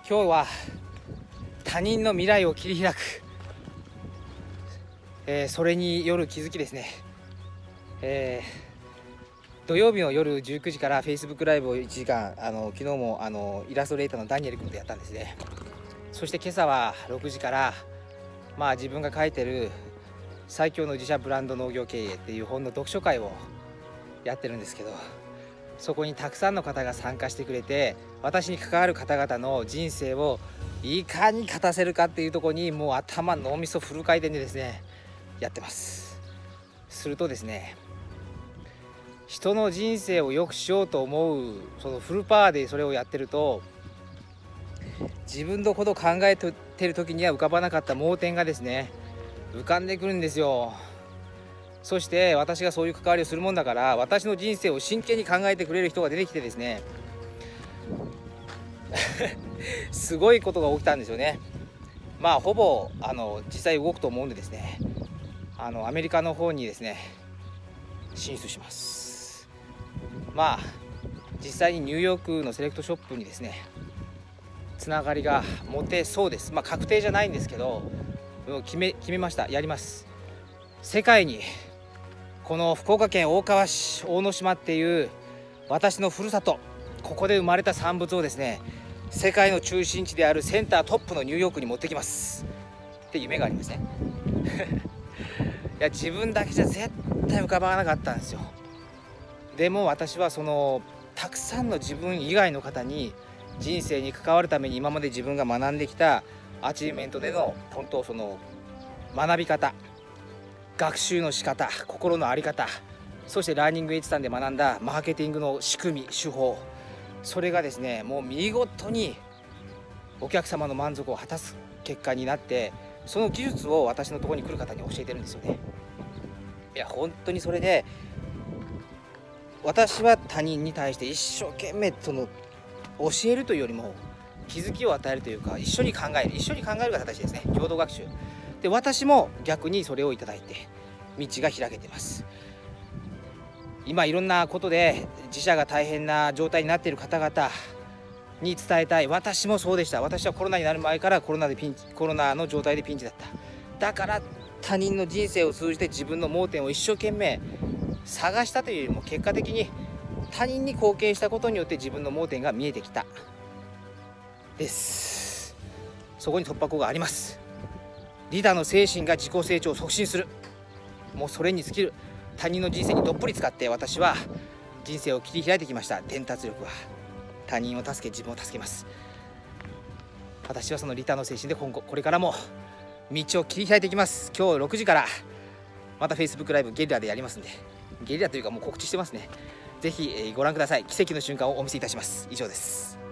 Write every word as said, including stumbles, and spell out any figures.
今日は他人の未来を切り開く、えー、それによる気づきですね。えー、土曜日の夜じゅうくじから Facebook ライブをいちじかん、あの昨日もあのイラストレーターのダニエル君とやったんですね。そして今朝はろくじから、まあ、自分が書いてる最強の自社ブランド農業経営っていう本の読書会をやってるんですけど、そこにたくさんの方が参加してくれて、私に関わる方々の人生をいかに勝たせるかっていうところにもう頭脳みそフル回転でですねやってます。するとですね、人の人生を良くしようと思うそのフルパワーでそれをやってると、自分のことを考えてる時には浮かばなかった盲点がですね浮かんでくるんですよ。そして私がそういう関わりをするもんだから、私の人生を真剣に考えてくれる人が出てきてですねすごいことが起きたんですよね。まあほぼあの実際動くと思うんでですね、あのアメリカの方にですね進出します。まあ実際にニューヨークのセレクトショップにですねつながりが持てそうです。まあ確定じゃないんですけど、決め決めました。やります。世界にこの福岡県大川市大野島っていう私のふるさと、ここで生まれた産物をですね世界の中心地であるセンタートップのニューヨークに持ってきますって夢がありますねいや自分だけじゃ絶対浮かばなかったんですよ。でも私はそのたくさんの自分以外の方に人生に関わるために今まで自分が学んできたアチーブメントでの本当その学び方、学習の仕方、心の在り方、そしてラーニングエイチさんで学んだマーケティングの仕組み手法、それがですねもう見事にお客様の満足を果たす結果になって、その技術を私のところに来る方に教えてるんですよね。いや本当にそれで、私は他人に対して一生懸命その教えるというよりも気づきを与えるというか、一緒に考える一緒に考える形ですね。共同学習で、私も逆にそれをいただいて道が開けてます。今いろんなことで自社が大変な状態になっている方々に伝えたい。私もそうでした。私はコロナになる前からコロナでピンチコロナの状態でピンチだった。だから他人の人生を通じて自分の盲点を一生懸命探したというよりも、結果的に他人に貢献したことによって自分の盲点が見えてきたです。そこに突破口があります。リーダーの精神が自己成長を促進する、もうそれに尽きる。他人の人生にどっぷり使って私は人生を切り開いてきました。伝達力は他人を助け自分を助けます。私はそのリーダーの精神で今後これからも道を切り開いていきます。今日ろくじからまた Facebook ライブゲリラでやりますんで、ゲリラというかもう告知してますね。ぜひご覧ください。奇跡の瞬間をお見せいたします。以上です。